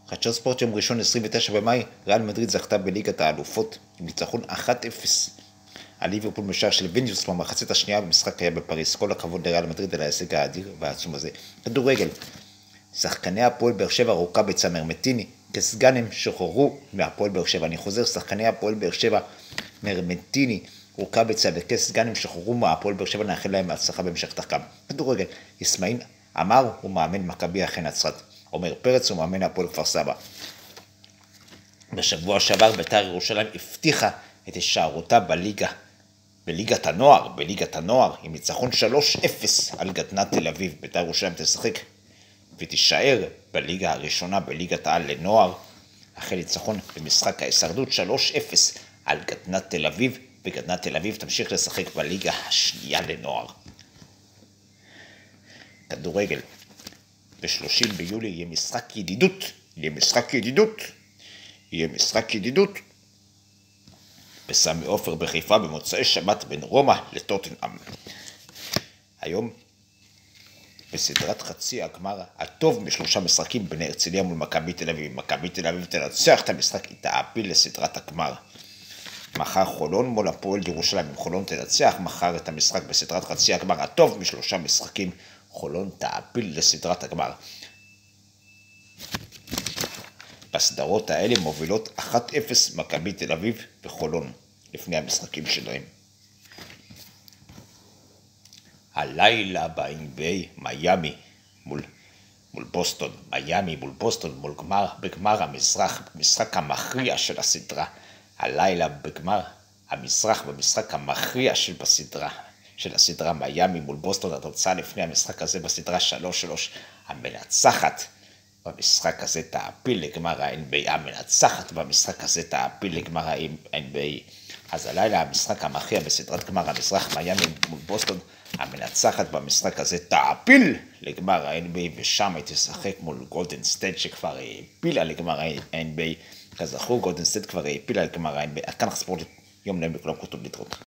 חדשות ספורט יום ראשון 29 במאי, ריאל מדריד זכתה בליגת האלופות עם ניצחון 1-0 על ליברפול משער של ויניסיוס במחצית השנייה במשחק היה בפריז. כל הכבוד לריאל מדריד על ההישג האדיר והעצום הזה. כדורגל, שחקני הפועל באר שבע רוקאביצה מרמנטיני כסגנים שוחררו מהפועל באר שבע. אני חוזר, שחקני הפועל באר שבע מרמנטיני רוקאביצה וכסגנים שוחררו מהפועל באר שבע, נאחל להם הצלחה בהמשך דרכם. כדורגל, יסמעאל עמר הוא מאמן מכבי אחי נצרת. עומר פרץ הוא מאמן הפועל כפר סבא. בשבוע שעבר בית"ר ירושלים הבטיחה את הישארותה בליגת הנוער עם ניצחון 3-0 על גדנ"ע תל אביב. בית"ר ירושלים תשחק ותישאר בליגה הראשונה בליגת העל לנוער אחרי ניצחון במשחק ההישרדות 3-0 על גדנ"ע תל אביב, וגדנ"ע תל אביב תמשיך לשחק בליגה השנייה לנוער. כדורגל, ב-30 ביולי יהיה משחק ידידות בסמי עופר בחיפה במוצאי שבת בין רומא לטוטנהאם. היום בסדרת חצי הגמר הטוב משלושה משחקים בין הרצליה מול מכבי תל אביב. מכבי תל אביב תנצח את המשחק, היא תעפיל לסדרת הגמר. מחר חולון מול הפועל ירושלים, אם חולון תנצח מחר את המשחק בסדרת חצי הגמר הטוב משלושה משחקים, חולון תעפיל לסדרת הגמר. בסדרות האלה מובילות 1-0 מכבי תל אביב וחולון לפני המשחקים שלהם. הלילה ב-NBA מיאמי מול בוסטון, בגמר המזרח, במשחק המכריע של הסדרה. הלילה בגמר המזרח, במשחק המכריע של הסדרה מיאמי מול בוסטון. התוצאה לפני המשחק הזה בסדרה 3-3. המנצחת במשחק הזה תעפיל לגמר ה-NBA. אז הלילה המשחק המכריע בסדרת גמר המזרח מיאמי מול בוסטון. המנצחת במשחק הזה תעפיל לגמר ה-NBA, ושם היא תשחק מול גולדן סטייט שכבר העפילה לגמר ה-NBA. כזכור, גולדן סטייט כבר העפילה לגמר ה-NBA. עד כאן ספורט יום נעים, בכולם כותוב להתראות.